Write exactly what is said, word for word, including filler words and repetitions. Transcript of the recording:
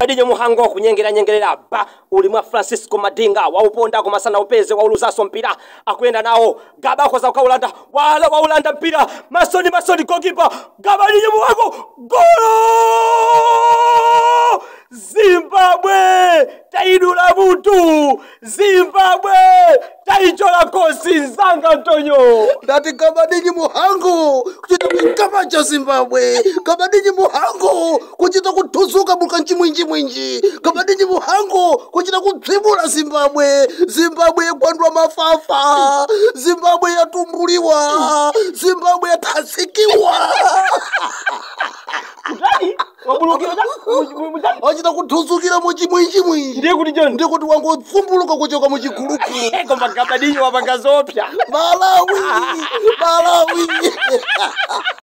Adinyo muhango kunyengera nyengerera ba ulimwa Francisco Madinga wauponda kumasana upeze wauluzaso mpira akwenda nao Gaba kwa za Ulanda wala wa Ulanda mpira masoni masoni goalkeeper Gaba adinyo muhango golo Zimbabwe taidula mutu Zimbabwe taichola kosi Nzanga Antonio ndati Gabadinyi muhango kuchita kukamacha Zimbabwe Gabadinyi muhango kuchita kutuzuka bukanchi mwinji mwinji Gabadinyi muhango kuchita kutsibula Zimbabwe Zimbabwe yakwandwa mafafa Zimbabwe yatumbuliwa Zimbabwe yatasikiwa Mutani wabulukira mutani wachita kutuzukira muchi mwinji mwinji ndiye kuti joni ndiye kuti wangofumbuluka kuchoka muchigulupu koma Gabadinyi wapangazopya Malawi Malawi